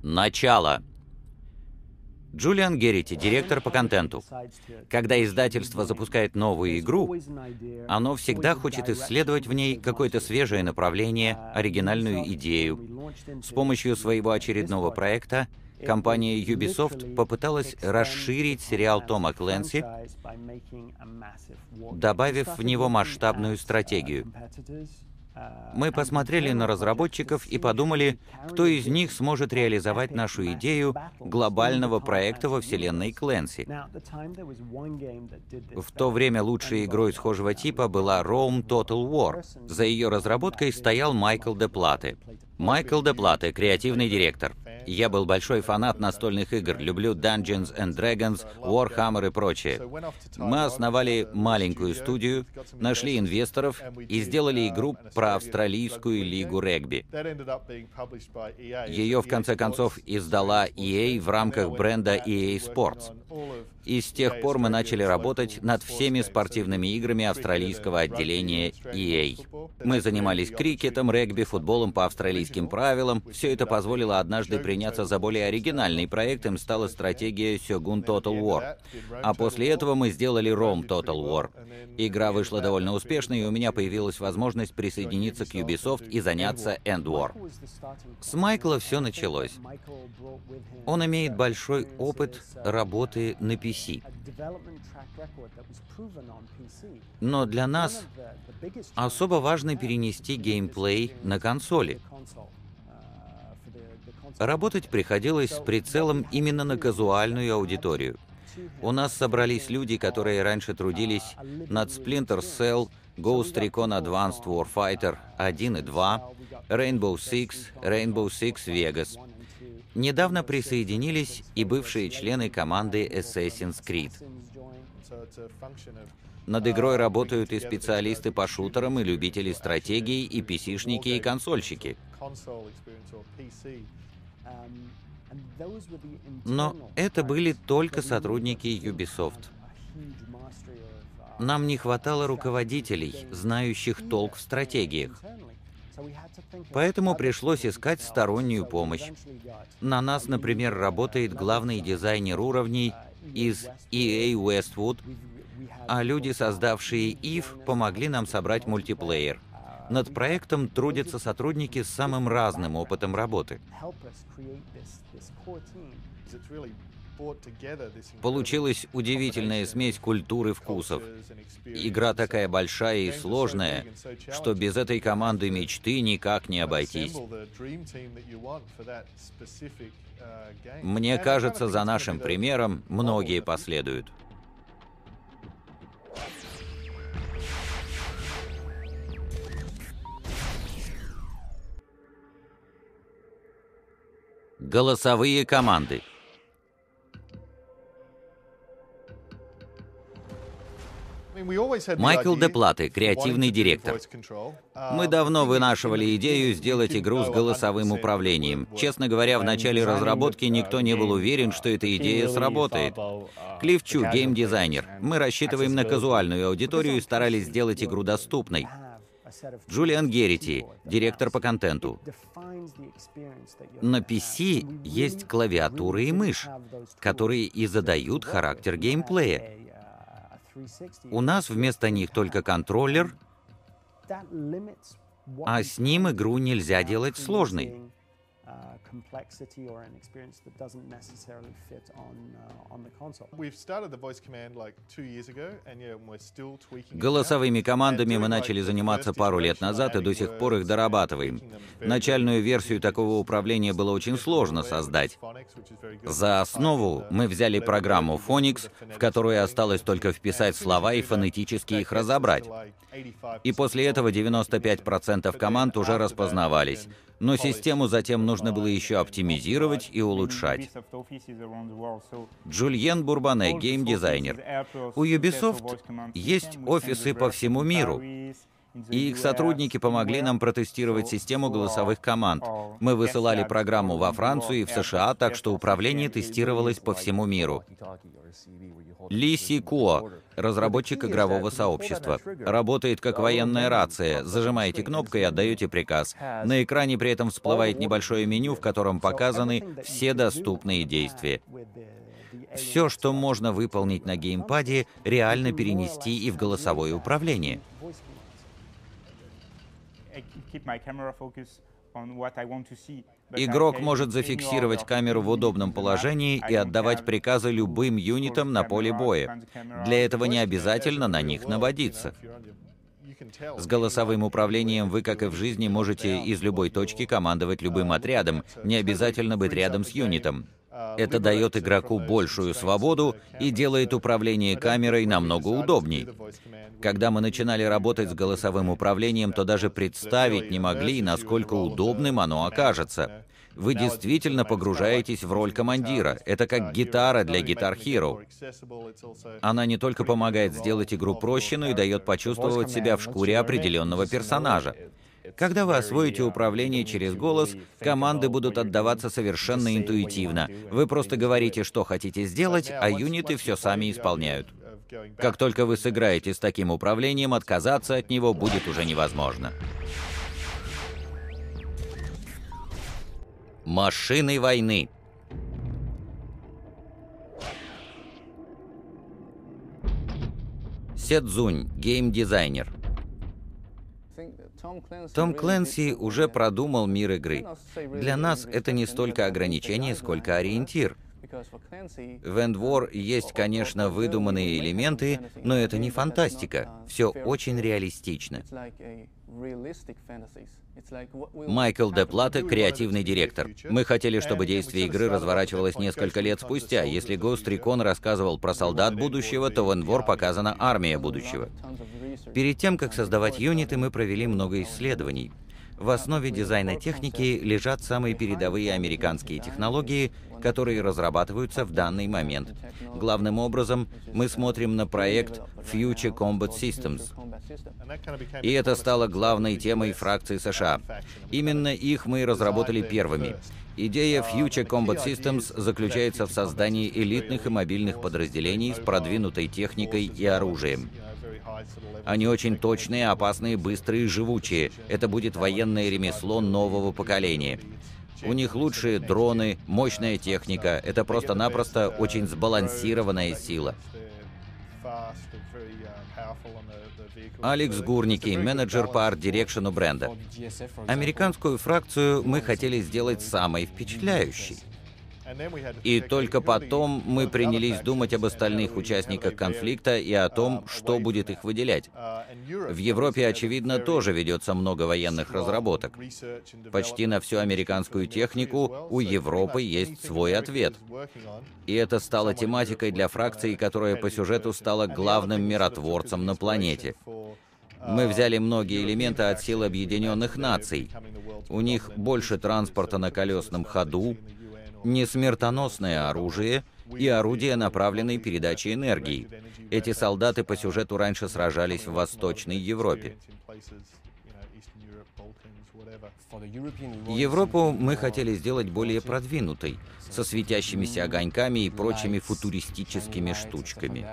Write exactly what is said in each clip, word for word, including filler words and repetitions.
Начало. Джулиан Геррити, директор по контенту. Когда издательство запускает новую игру, оно всегда хочет исследовать в ней какое-то свежее направление, оригинальную идею. С помощью своего очередного проекта компания Ubisoft попыталась расширить сериал Тома Клэнси, добавив в него масштабную стратегию. Мы посмотрели на разработчиков и подумали, кто из них сможет реализовать нашу идею глобального проекта во вселенной Клэнси. В то время лучшей игрой схожего типа была Rome Total War. За ее разработкой стоял Майкл де Плате. Майкл де Плате, креативный директор. Я был большой фанат настольных игр, люблю Dungeons and Dragons, Warhammer и прочее. Мы основали маленькую студию, нашли инвесторов и сделали игру про австралийскую лигу регби. Ее в конце концов издала и эй в рамках бренда и эй Sports. И с тех пор мы начали работать над всеми спортивными играми австралийского отделения и эй. Мы занимались крикетом, регби, футболом по австралийским правилам. Все это позволило однажды приняться за более оригинальный проект, им стала стратегия Shogun Total War. А после этого мы сделали Rome Total War. Игра вышла довольно успешной, и у меня появилась возможность присоединиться к Ubisoft и заняться End War. С Майкла все началось. Он имеет большой опыт работы на пи си. Но для нас особо важно перенести геймплей на консоли. Работать приходилось с прицелом именно на казуальную аудиторию. У нас собрались люди, которые раньше трудились над Splinter Cell, Ghost Recon Advanced Warfighter один и два, Rainbow Six, Rainbow Six Vegas. Недавно присоединились и бывшие члены команды Assassin's Creed. Над игрой работают и специалисты по шутерам, и любители стратегий, и пи си-шники, и консольщики. Но это были только сотрудники Ubisoft. Нам не хватало руководителей, знающих толк в стратегиях. Поэтому пришлось искать стороннюю помощь. На нас, например, работает главный дизайнер уровней из и эй Westwood, а люди, создавшие ив, помогли нам собрать мультиплеер. Над проектом трудятся сотрудники с самым разным опытом работы. Получилась удивительная смесь культур и вкусов. Игра такая большая и сложная, что без этой команды мечты никак не обойтись. Мне кажется, за нашим примером многие последуют. Голосовые команды. Майкл де Плате, креативный директор. Мы давно вынашивали идею сделать игру с голосовым управлением. Честно говоря, в начале разработки никто не был уверен, что эта идея сработает. Клифф Чу, геймдизайнер. Мы рассчитываем на казуальную аудиторию и старались сделать игру доступной. Джулиан Геррити, директор по контенту. На пи си есть клавиатура и мышь, которые и задают характер геймплея. У нас вместо них только контроллер, а с ним игру нельзя делать сложной. Голосовыми командами мы начали заниматься пару лет назад и до сих пор их дорабатываем. Начальную версию такого управления было очень сложно создать. За основу мы взяли программу Phonix, в которую осталось только вписать слова и фонетически их разобрать. И после этого девяносто пять процентов команд уже распознавались. Но систему затем нужно было еще оптимизировать и улучшать. Джульен Бурбане, геймдизайнер. У Ubisoft есть офисы по всему миру. И их сотрудники помогли нам протестировать систему голосовых команд. Мы высылали программу во Францию и в США, так что управление тестировалось по всему миру. Ли Си Куо, разработчик игрового сообщества. Работает как военная рация. Зажимаете кнопку и отдаете приказ. На экране при этом всплывает небольшое меню, в котором показаны все доступные действия. Все, что можно выполнить на геймпаде, реально перенести и в голосовое управление. Игрок может зафиксировать камеру в удобном положении и отдавать приказы любым юнитам на поле боя. Для этого не обязательно на них наводиться. С голосовым управлением вы, как и в жизни, можете из любой точки командовать любым отрядом, не обязательно быть рядом с юнитом. Это дает игроку большую свободу и делает управление камерой намного удобней. Когда мы начинали работать с голосовым управлением, то даже представить не могли, насколько удобным оно окажется. Вы действительно погружаетесь в роль командира. Это как гитара для Guitar Hero. Она не только помогает сделать игру проще, но и дает почувствовать себя в шкуре определенного персонажа. Когда вы освоите управление через голос, команды будут отдаваться совершенно интуитивно. Вы просто говорите, что хотите сделать, а юниты все сами исполняют. Как только вы сыграете с таким управлением, отказаться от него будет уже невозможно. Машины войны. Се Цзунь, геймдизайнер. Том Клэнси уже продумал мир игры. Для нас это не столько ограничение, сколько ориентир. В End War есть, конечно, выдуманные элементы, но это не фантастика. Все очень реалистично. Майкл Де Плата, креативный директор. Мы хотели, чтобы действие игры разворачивалось несколько лет спустя. Если Ghost Recon рассказывал про солдат будущего, то в End War показана армия будущего. Перед тем, как создавать юниты, мы провели много исследований. В основе дизайна техники лежат самые передовые американские технологии, которые разрабатываются в данный момент. Главным образом, мы смотрим на проект Future Combat Systems. И это стало главной темой фракции США. Именно их мы разработали первыми. Идея Future Combat Systems заключается в создании элитных и мобильных подразделений с продвинутой техникой и оружием. Они очень точные, опасные, быстрые и живучие. Это будет военное ремесло нового поколения. У них лучшие дроны, мощная техника. Это просто-напросто очень сбалансированная сила. Алекс Гурники, менеджер по арт-дирекшену бренда. Американскую фракцию мы хотели сделать самой впечатляющей. И только потом мы принялись думать об остальных участниках конфликта и о том, что будет их выделять. В Европе, очевидно, тоже ведется много военных разработок. Почти на всю американскую технику у Европы есть свой ответ. И это стало тематикой для фракции, которая по сюжету стала главным миротворцем на планете. Мы взяли многие элементы от сил Объединенных Наций. У них больше транспорта на колесном ходу, несмертоносное оружие и орудия направленной передачи энергии. Эти солдаты по сюжету раньше сражались в Восточной Европе. Европу мы хотели сделать более продвинутой, со светящимися огоньками и прочими футуристическими штучками.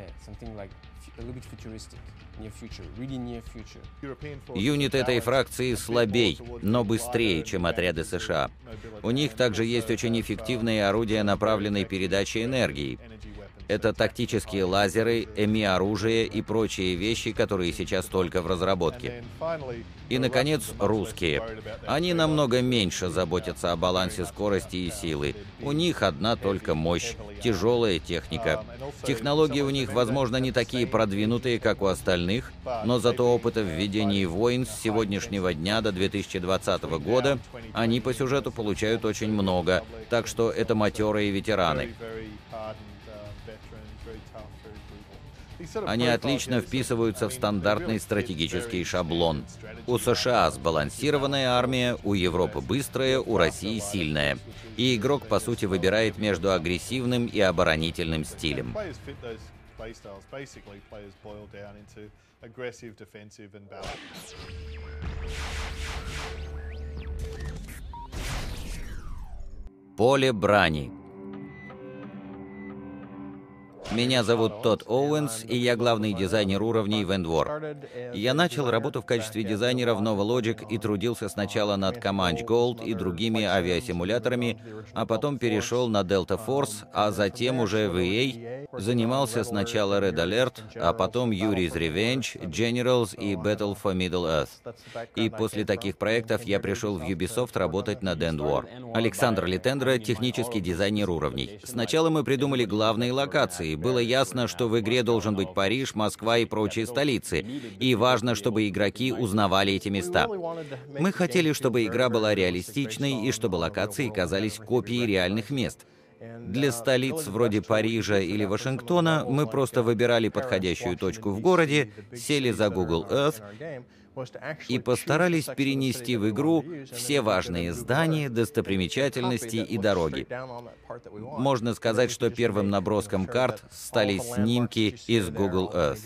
Юнит этой фракции слабей, но быстрее, чем отряды США. У них также есть очень эффективные орудия направленной передачи энергии. Это тактические лазеры, эми-оружие и прочие вещи, которые сейчас только в разработке. И, наконец, русские. Они намного меньше заботятся о балансе скорости и силы. У них одна только мощь, тяжелая техника. Технологии у них, возможно, не такие продвинутые, как у остальных, но зато опыта в ведении войн с сегодняшнего дня до две тысячи двадцатого года они по сюжету получают очень много, так что это матерые ветераны. Они отлично вписываются в стандартный стратегический шаблон. У США сбалансированная армия, у Европы быстрая, у России сильная. И игрок, по сути, выбирает между агрессивным и оборонительным стилем. Поле брани. Меня зовут Тодд Оуэнс, и я главный дизайнер уровней в Endwar. Я начал работу в качестве дизайнера в NovaLogic и трудился сначала над Comanche Gold и другими авиасимуляторами, а потом перешел на Delta Force, а затем уже в и эй. Занимался сначала Red Alert, а потом Yuri's Revenge, Generals и Battle for Middle-earth. И после таких проектов я пришел в Ubisoft работать над Endwar. Александр Литендра — технический дизайнер уровней. Сначала мы придумали главные локации. Было ясно, что в игре должен быть Париж, Москва и прочие столицы. И важно, чтобы игроки узнавали эти места. Мы хотели, чтобы игра была реалистичной и чтобы локации казались копией реальных мест. Для столиц вроде Парижа или Вашингтона мы просто выбирали подходящую точку в городе, сели за Google Earth и постарались перенести в игру все важные здания, достопримечательности и дороги. Можно сказать, что первым наброском карт стали снимки из Google Earth.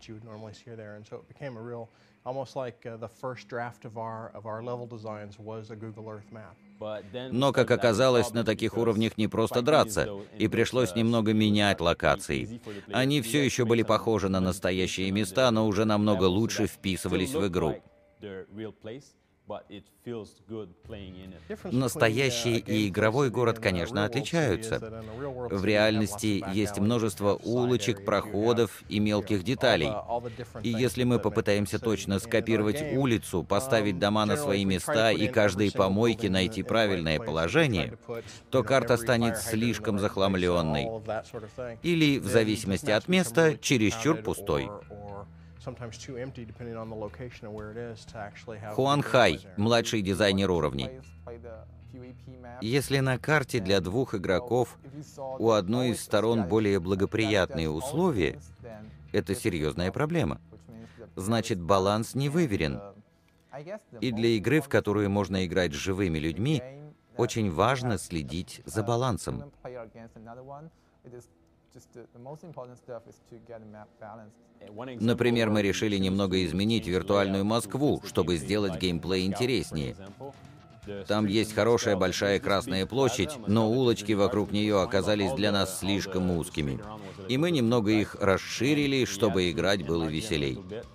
Но, как оказалось, на таких уровнях не просто драться, и пришлось немного менять локации. Они все еще были похожи на настоящие места, но уже намного лучше вписывались в игру. Настоящий и игровой город, конечно, отличаются. В реальности есть множество улочек, проходов и мелких деталей. И если мы попытаемся точно скопировать улицу, поставить дома на свои места и каждой помойке найти правильное положение, то карта станет слишком захламленной. Или, в зависимости от места, чересчур пустой. Хуан Хай, младший дизайнер уровней. Если на карте для двух игроков у одной из сторон более благоприятные условия, это серьезная проблема. Значит, баланс не выверен. И для игры, в которую можно играть с живыми людьми, очень важно следить за балансом. Например, мы решили немного изменить виртуальную Москву, чтобы сделать геймплей интереснее. Там есть хорошая большая Красная площадь, но улочки вокруг нее оказались для нас слишком узкими. И мы немного их расширили, чтобы играть было веселей.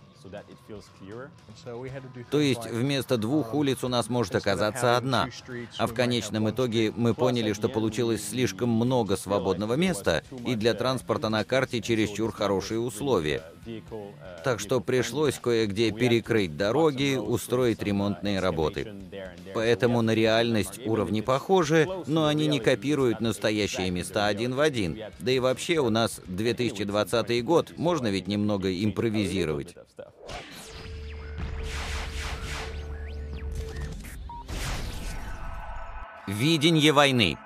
То есть вместо двух улиц у нас может оказаться одна, а в конечном итоге мы поняли, что получилось слишком много свободного места, и для транспорта на карте чересчур хорошие условия. Так что пришлось кое-где перекрыть дороги, устроить ремонтные работы. Поэтому на реальность уровни похожи, но они не копируют настоящие места один в один. Да и вообще у нас две тысячи двадцатый год, можно ведь немного импровизировать. Видение войны.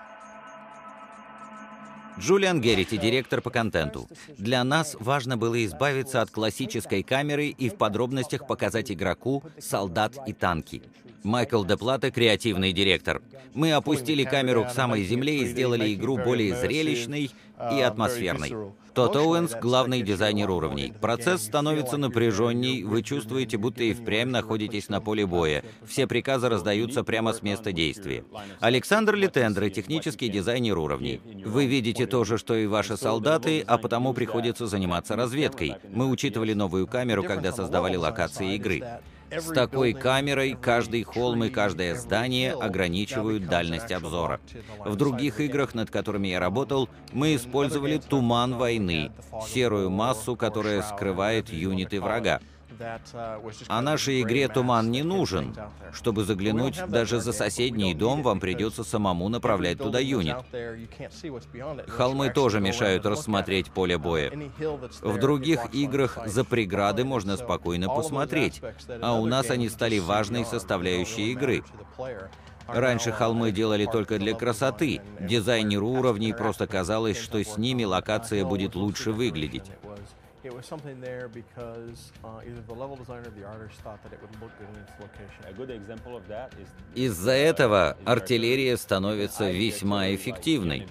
Джулиан Геррити, директор по контенту. Для нас важно было избавиться от классической камеры и в подробностях показать игроку солдат и танки. Майкл Де Плата, креативный директор. Мы опустили камеру к самой земле и сделали игру более зрелищной и атмосферной. Тодд Оуэнс, главный дизайнер уровней. Процесс становится напряженней, вы чувствуете, будто и впрямь находитесь на поле боя. Все приказы раздаются прямо с места действия. Александр Литендра, технический дизайнер уровней. Вы видите то же, что и ваши солдаты, а потому приходится заниматься разведкой. Мы учитывали новую камеру, когда создавали локации игры. С такой камерой каждый холм и каждое здание ограничивают дальность обзора. В других играх, над которыми я работал, мы использовали туман войны, серую массу, которая скрывает юниты врага. А нашей игре туман не нужен. Чтобы заглянуть даже за соседний дом, вам придется самому направлять туда юнит. Холмы тоже мешают рассмотреть поле боя. В других играх за преграды можно спокойно посмотреть, а у нас они стали важной составляющей игры. Раньше холмы делали только для красоты. Дизайнеру уровней просто казалось, что с ними локация будет лучше выглядеть. It was something there because uh, either the level designer or the artist thought that it would look good in its location. A good example of that is Из-за этого артиллерия становится весьма эффективной.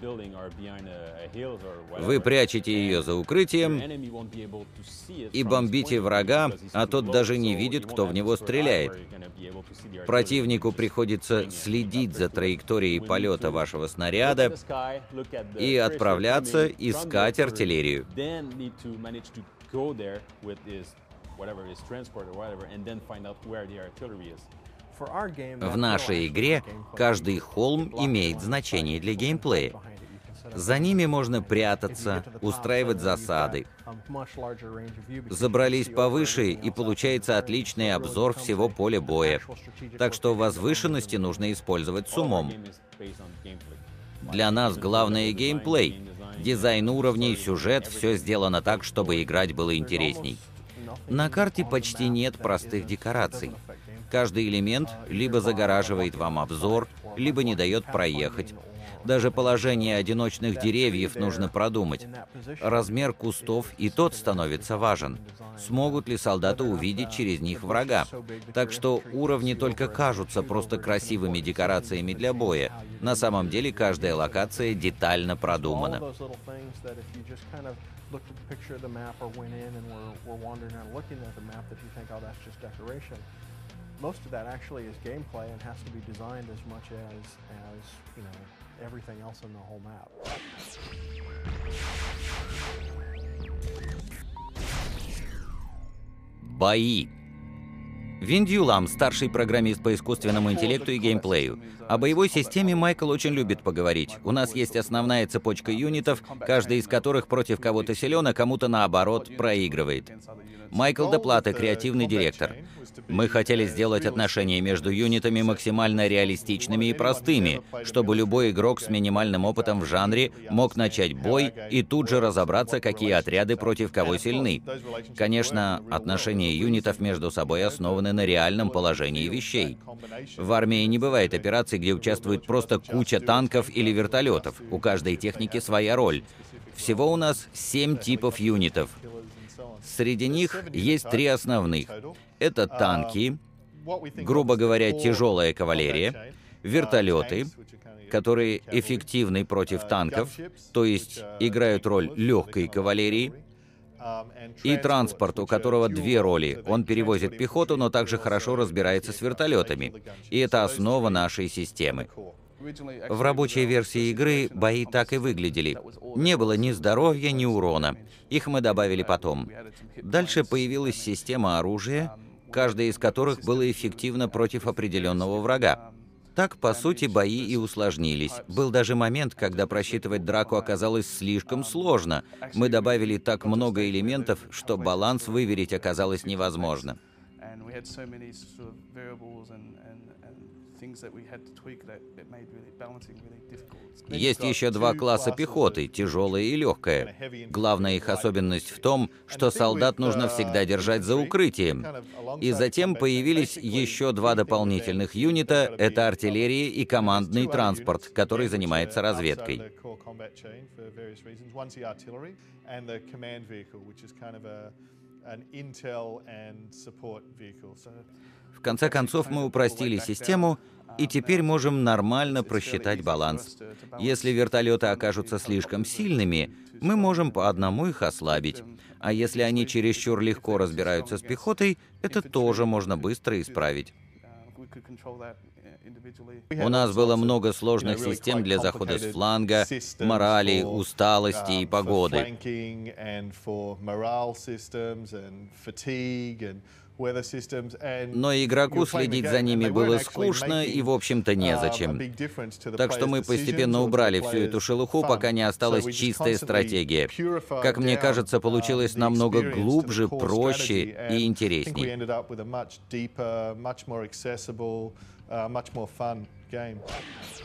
Вы прячете ее за укрытием и бомбите врага, а тот даже не видит, кто в него стреляет. Противнику приходится следить за траекторией полета вашего снаряда и отправляться искать артиллерию. В нашей игре каждый холм имеет значение для геймплея. За ними можно прятаться, устраивать засады. Забрались повыше, и получается отличный обзор всего поля боя. Так что возвышенности нужно использовать с умом. Для нас главное геймплей. Дизайн уровней, сюжет — все сделано так, чтобы играть было интересней. На карте почти нет простых декораций. Каждый элемент либо загораживает вам обзор, либо не дает проехать. Даже положение одиночных деревьев нужно продумать. Размер кустов и тот становится важен. Смогут ли солдаты увидеть через них врага? Так что уровни только кажутся просто красивыми декорациями для боя. На самом деле каждая локация детально продумана. Most of that actually is gameplay and has to be designed as much as, as you know, everything else in the whole map. Бои. Вин Дьюлам, старший программист по искусственному интеллекту и геймплею. О боевой системе Майкл очень любит поговорить. У нас есть основная цепочка юнитов, каждый из которых против кого-то силен, а кому-то наоборот проигрывает. Майкл Деплата, креативный директор. Мы хотели сделать отношения между юнитами максимально реалистичными и простыми, чтобы любой игрок с минимальным опытом в жанре мог начать бой и тут же разобраться, какие отряды против кого сильны. Конечно, отношения юнитов между собой основаны на реальном положении вещей. В армии не бывает операций, где участвует просто куча танков или вертолетов. У каждой техники своя роль. Всего у нас семь типов юнитов. Среди них есть три основных. Это танки, грубо говоря, тяжелая кавалерия, вертолеты, которые эффективны против танков, то есть играют роль легкой кавалерии, и транспорт, у которого две роли. Он перевозит пехоту, но также хорошо разбирается с вертолетами. И это основа нашей системы. В рабочей версии игры бои так и выглядели. Не было ни здоровья, ни урона. Их мы добавили потом. Дальше появилась система оружия, каждая из которых было эффективно против определенного врага. Так, по сути, бои и усложнились. Был даже момент, когда просчитывать драку оказалось слишком сложно. Мы добавили так много элементов, что баланс выверить оказалось невозможно. Есть еще два класса пехоты, тяжелая и легкая. Главная их особенность в том, что солдат нужно всегда держать за укрытием. И затем появились еще два дополнительных юнита — это артиллерия и командный транспорт, который занимается разведкой. В конце концов, мы упростили систему, и теперь можем нормально просчитать баланс. Если вертолеты окажутся слишком сильными, мы можем по одному их ослабить. А если они чересчур легко разбираются с пехотой, это тоже можно быстро исправить. У нас было много сложных систем для захода с фланга, морали, усталости и погоды. Но игроку следить за ними было скучно и, в общем-то, незачем. Так что мы постепенно убрали всю эту шелуху, пока не осталась чистая стратегия. Как мне кажется, получилось намного глубже, проще и интересней. Much more fun game.